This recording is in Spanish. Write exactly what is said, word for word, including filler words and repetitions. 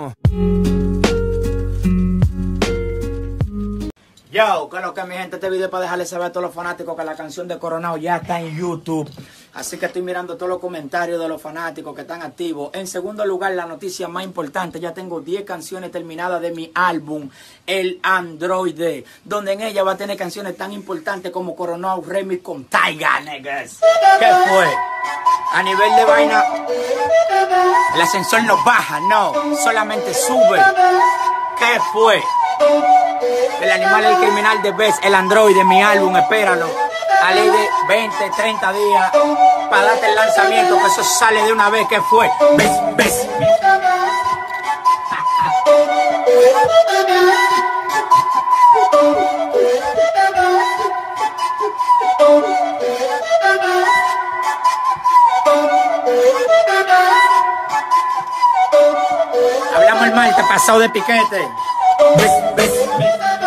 no. Yo, que lo que mi gente, este video es para dejarles saber a todos los fanáticos que la canción de Coronado ya está en YouTube. Así que estoy mirando todos los comentarios de los fanáticos que están activos. En segundo lugar, la noticia más importante, ya tengo diez canciones terminadas de mi álbum, El Androide, donde en ella va a tener canciones tan importantes como Coronado Remix con Taiga, niggas. ¿Qué fue? A nivel de vaina, el ascensor no baja, no, solamente sube. ¿Qué fue? El animal, el criminal de Best, el androide, mi álbum, espéralo. A ley de veinte, treinta días para darte el lanzamiento, que eso sale de una vez. ¿Qué fue? Best, Best. Hablamos el martes pasado de piquete. Best, Best.